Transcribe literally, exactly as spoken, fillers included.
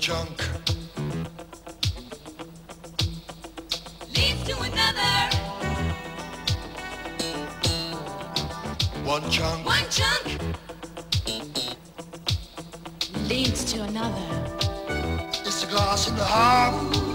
chunk leads to another. one chunk One chunk leads to another. is the glass in the half